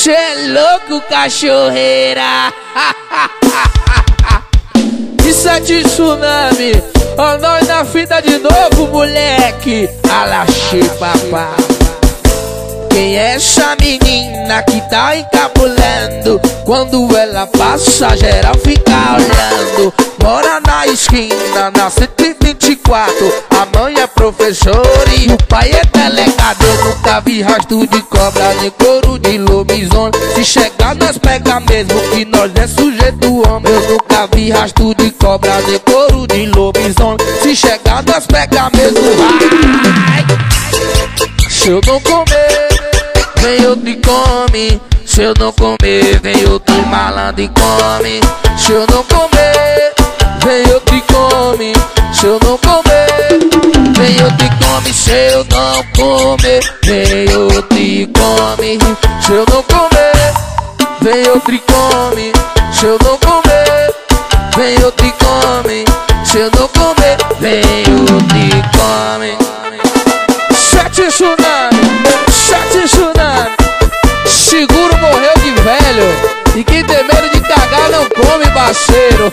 Cê é louco, cachorreira. Isso é de tsunami. Ó, nós na fita de novo, moleque. Alaxê, papá. Quem é essa menina que tá encabulando? Quando ela passa, geral fica olhando. Mora na esquina, na 124. A mãe é professora e o pai é delegado. Eu nunca vi rastro de cobra nem couro de lobisomem. Se chegar nós pega mesmo que nós é sujeito homem. Eu nunca vi rastro de cobra nem couro de lobisomem. Se chegar nós pega mesmo. Vai! Se eu não comer, vem outro e come. Se eu não comer, vem outro malandro e come. Se eu não comer, vem outro e come. Se eu não comer, vem outro e come. Se eu não comer, vem outro e come. Se eu não comer, vem outro e come. Se eu não comer, vem outro e come. Se eu não comer, vem outro e come. Sete tsunami, sete tsunami. Seguro morreu de velho. E quem tem medo de cagar não come, parceiro.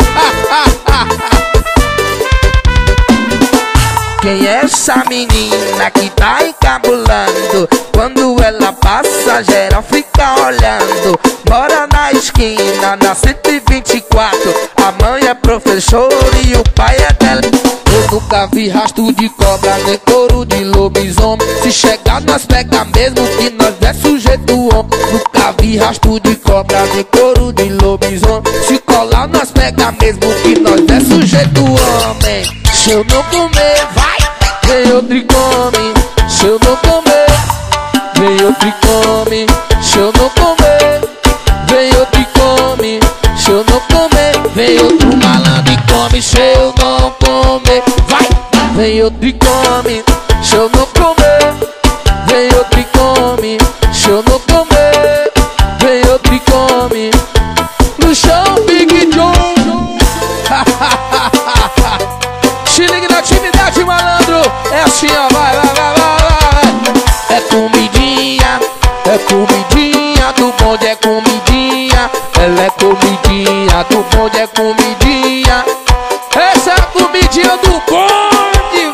Quem é essa menina que tá encabulando? Quando ela passa, geral fica olhando. Mora na esquina, na 124. A mãe é professora e o pai é delegado. Eu nunca vi rastro de cobra nem couro de lobisomem. Se chegar nós pega mesmo que nós é sujeito homem. Nunca vi rastro de cobra nem couro de lobisomem. Se colar nós pega mesmo que nós é sujeito homem. Se eu não comer, vai, vem outro e come. Se eu não comer, vem outro e come. Se eu não comer, vem outro e come. Se eu não comer, vem outro malandro e come. Se eu não comer, vai, vem outro e come. Se eu não comer, vem outro e come. Se eu não comer, vem outro e come. No chão, Big John. Se liga na atividade, malandro. É assim, ó, vai, vai, vai, vai, vai. É comidinha, é comidinha. Do bonde é comidinha. Ela é comidinha, do bonde é comidinha. Essa é a comidinha do bonde.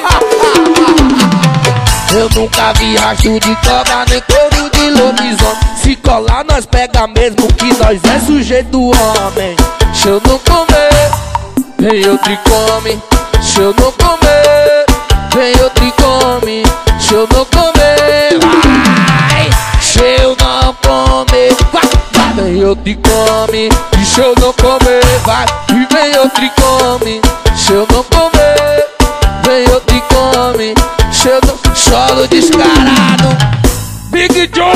Eu nunca vi rastro de cobra nem couro de lobisomem. Se colar nós pega mesmo que nós é sujeito homem. Se eu não comer, vem outro e come. Se eu não comer, vem outro e come. Se eu não comer, vai. Se eu não comer, vai, vai. Vem outro e come. E se eu não comer, vai. E vem outro e come. Se eu não comer, vem outro e come. Se eu não... Solo descarado, Big John.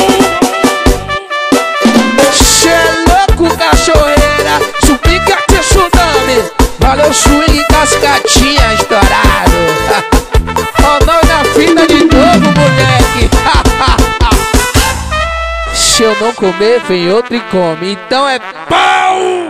Cê é louco, cachorreira. Subica de tsunami. Valeu, swing cascatinha estourado. Ó, nós na fita de novo, moleque. Se eu não comer, vem outro e come. Então é pau.